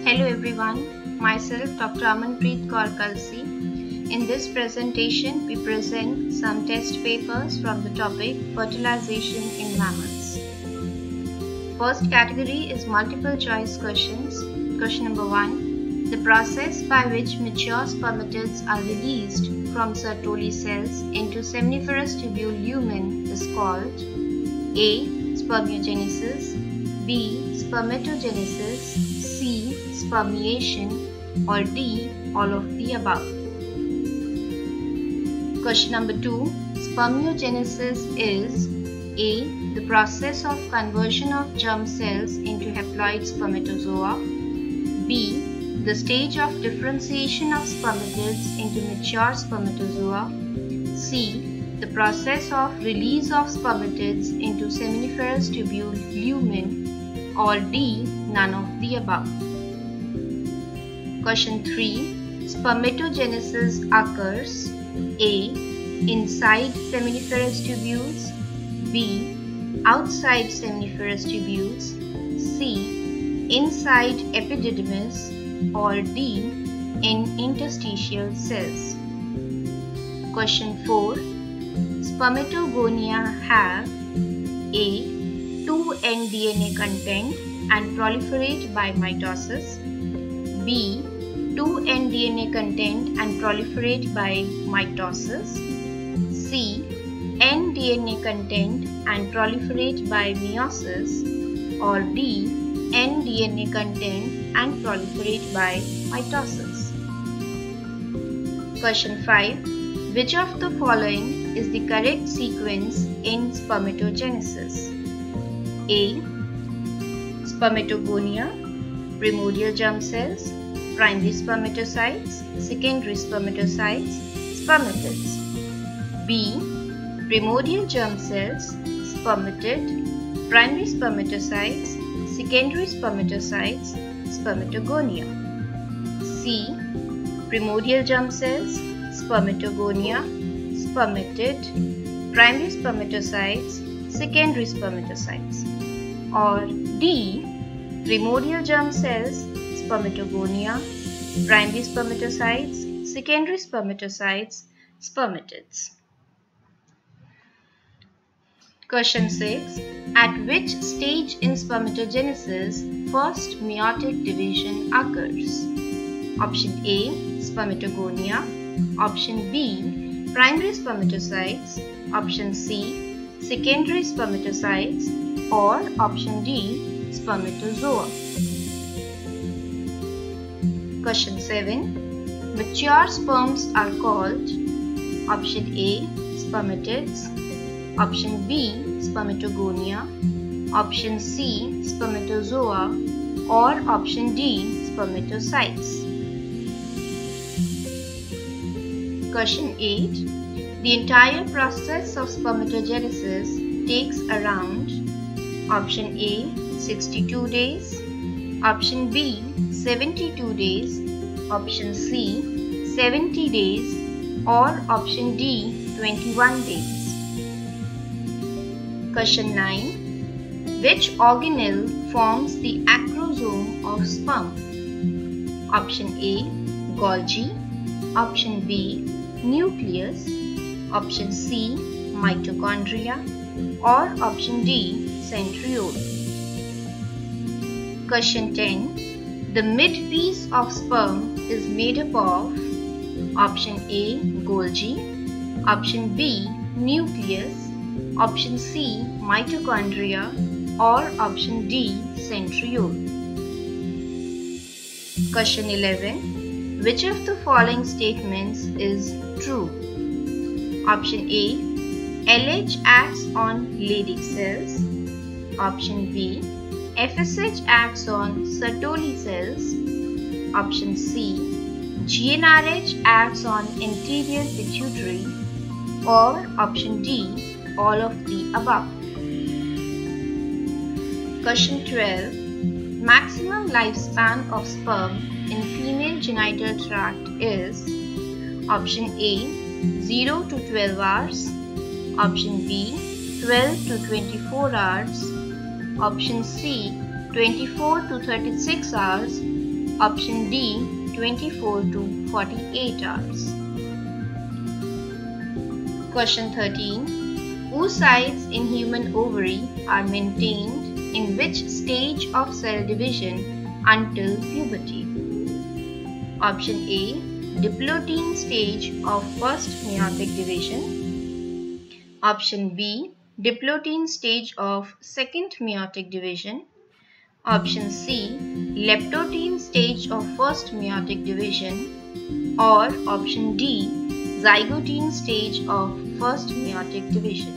Hello everyone, myself Dr. Amanpreet Kaur Kalsi. In this presentation, we present some test papers from the topic Fertilization in Mammals. First category is multiple choice questions. Question number 1. The process by which mature spermatids are released from Sertoli cells into seminiferous tubule lumen is called A. Spermiogenesis, B. Spermatogenesis, C. Spermiation, or D. All of the above. Question number 2. Spermiogenesis is A. The process of conversion of germ cells into haploid spermatozoa, B. The stage of differentiation of spermatids into mature spermatozoa, C. The process of release of spermatids into seminiferous tubule lumen, or D. None of the above. Question 3. Spermatogenesis occurs A. Inside seminiferous tubules, B. Outside seminiferous tubules, C. Inside epididymis, or D. In interstitial cells. Question 4. Spermatogonia have A. 2N DNA content and proliferate by mitosis, B. 2N DNA content and proliferate by mitosis, C. N DNA content and proliferate by meiosis, or D. N DNA content and proliferate by mitosis. Question 5. Which of the following is the correct sequence in spermatogenesis? A. Spermatogonia, primordial germ cells, primary spermatocytes, secondary spermatocytes, spermatids. B. Primordial germ cells, spermatid, primary spermatocytes, secondary spermatocytes, spermatogonia. C. Primordial germ cells, spermatogonia, spermatid, primary spermatocytes, secondary spermatocytes. Or D. Primordial germ cells, spermatogonia, primary spermatocytes, secondary spermatocytes, spermatids. Question 6. At which stage in spermatogenesis first meiotic division occurs? Option A. Spermatogonia, Option B. Primary spermatocytes, Option C. Secondary spermatocytes, or Option D. Spermatozoa. Question 7. Mature sperms are called Option A. Spermatids, Option B. Spermatogonia, Option C. Spermatozoa, or Option D. Spermatocytes. Question 8. The entire process of spermatogenesis takes around Option A. 62 days, Option B. 72 days, Option C. 70 days, or Option D. 21 days. Question 9. Which organelle forms the acrosome of sperm? Option A. Golgi, Option B. Nucleus, Option C. Mitochondria, or Option D. Centriole. Question 10. The midpiece of sperm is made up of Option A. Golgi, Option B. Nucleus, Option C. Mitochondria, or Option D. Centriole. Question 11. Which of the following statements is true? Option A. LH acts on Leydig cells. Option B. FSH acts on Sertoli cells. Option C. GnRH acts on anterior pituitary, or Option D. All of the above. Question 12. Maximum lifespan of sperm in female genital tract is Option A. 0 to 12 hours, Option B. 12 to 24 hours, Option C. 24 to 36 hours, Option D, 24 to 48 hours. Question 13. Oocytes in human ovary are maintained in which stage of cell division until puberty? Option A, diplotin stage of first meiotic division. Option B, diplotin stage of second meiotic division. Option C, leptotin stage of first meiotic division. Or option D, zygotine stage of first meiotic division.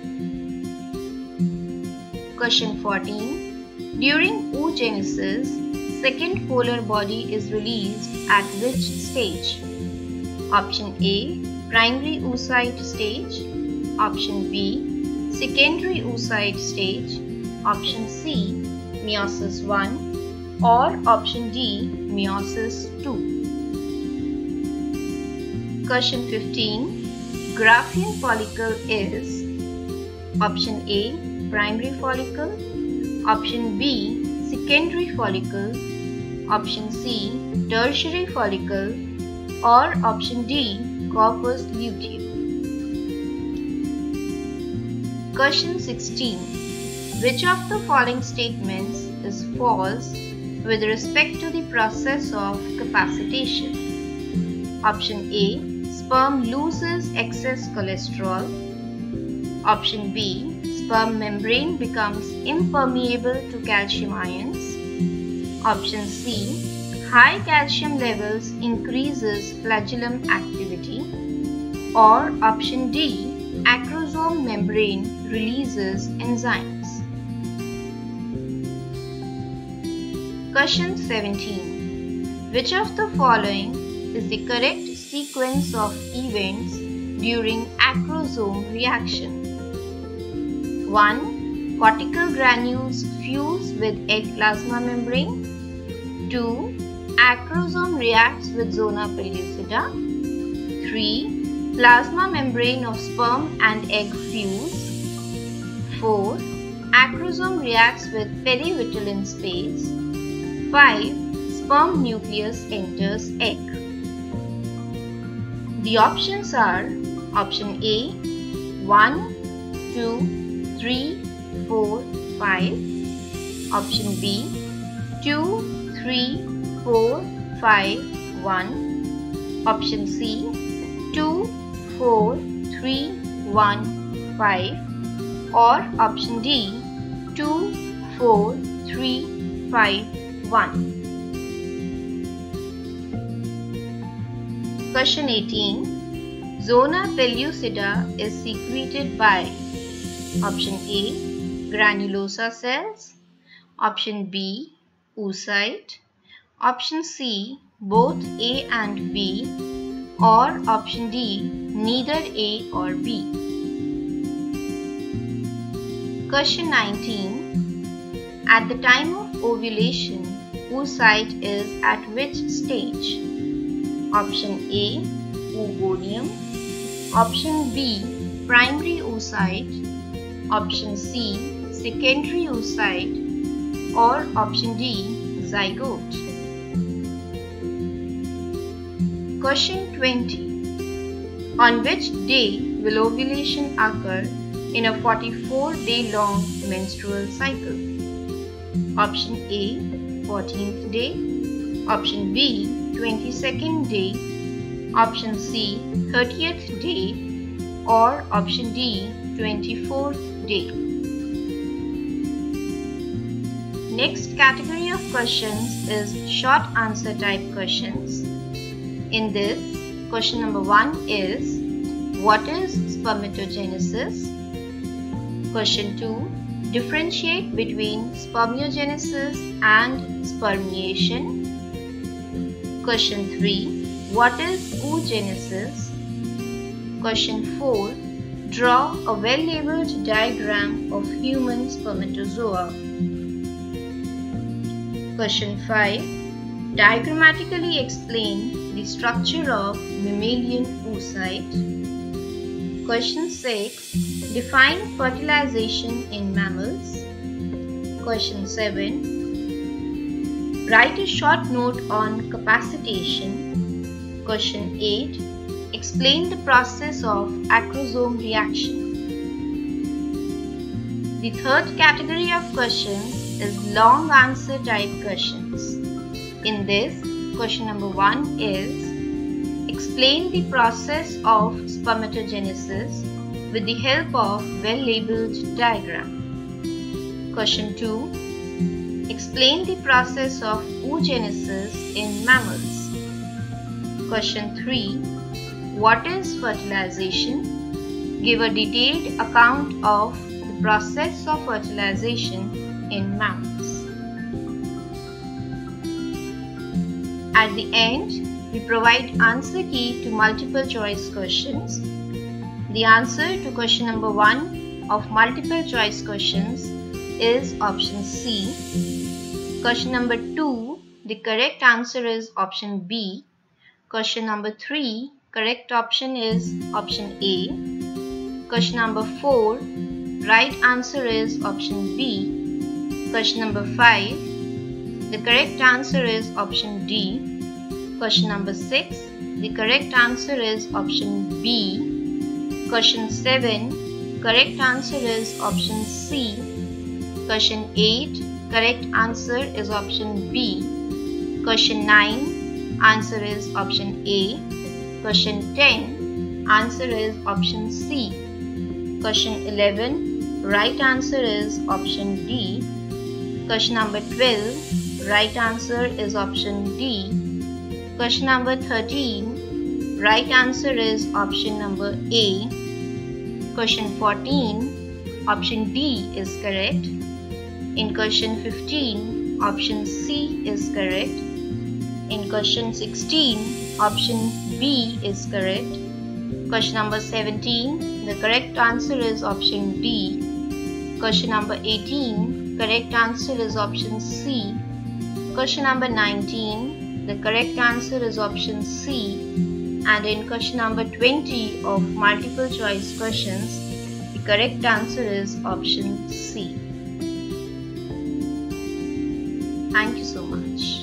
Question 14. During oogenesis, second polar body is released at which stage? Option A, primary oocyte stage. Option B, secondary oocyte stage. Option C, meiosis 1. Or option D, meiosis 2. Question 15. Graafian follicle is option A, primary follicle, option B, secondary follicle, option C, tertiary follicle, or option D, corpus luteum. Question 16. Which of the following statements is false with respect to the process of capacitation? Option A, sperm loses excess cholesterol. Option B, sperm membrane becomes impermeable to calcium ions. Option C, high calcium levels increases flagellum activity. Or option D, acrosome membrane releases enzymes. Question 17. Which of the following is the correct sequence of events during acrosome reaction? 1. Cortical granules fuse with egg plasma membrane. 2. Acrosome reacts with zona pellucida. 3. Plasma membrane of sperm and egg fuse. 4. Acrosome reacts with perivitellin space. 5. Sperm nucleus enters egg. The options are option A, 1, 2, 3, 4, 5. Option B, 2, 3, 4, 5, 1. Option C, 2, 4, 3, 1, 5. Or option D, 2, 4, 3, 5, 1. Question 18. Zona pellucida is secreted by option A, granulosa cells, option B, oocyte, option C, both A and B, or option D, neither A or B. Question 19. At the time of ovulation, oocyte is at which stage? Option A, oogonium. Option B, primary oocyte. Option C, secondary oocyte. Or option D, zygote. Question 20. On which day will ovulation occur in a 44-day long menstrual cycle? Option A, 14th day. Option B, 22nd day. Option C, 30th day. Or option D, 24th day. Next category of questions is short answer type questions. In this, question number 1 is, what is spermatogenesis? Question 2, differentiate between spermiogenesis and spermiation. Question 3, what is oogenesis? Question 4, draw a well-labeled diagram of human spermatozoa. Question 5, diagrammatically explain the structure of mammalian oocyte. Question 6, define fertilization in mammals. Question 7, Write a short note on capacitation. Question 8. Explain the process of acrosome reaction. The third category of questions is long answer type questions. In this, question number 1 is explain the process of spermatogenesis with the help of well-labeled diagram. Question 2. Explain the process of oogenesis in mammals. Question 3. What is fertilization? Give a detailed account of the process of fertilization in mammals. At the end, we provide answer key to multiple choice questions. The answer to question number 1 of multiple choice questions is option C. Question number 2, the correct answer is option B. Question number 3, correct option is option A. Question number 4, right answer is option B. Question number 5, the correct answer is option D. Question number 6, the correct answer is option B. Question 7, correct answer is option C. Question 8, correct answer is option B. Question 9, answer is option A. Question 10, answer is option C. Question 11, right answer is option D. Question number 12, right answer is option D. Question number 13, right answer is option number A. Question 14, option D is correct. In question 15, option C is correct. In question 16, option B is correct. Question number 17, the correct answer is option D. Question number 18, correct answer is option C. Question number 19, the correct answer is option C. And in question number 20 of multiple choice questions, the correct answer is option C. Thank you so much.